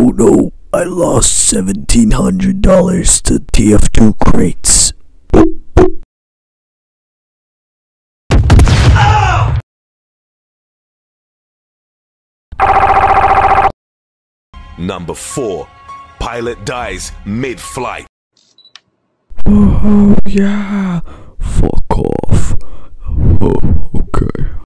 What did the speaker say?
Oh no, I lost $1,700 to TF2 crates. Number 4. Pilot dies mid-flight. Oh yeah, fuck off.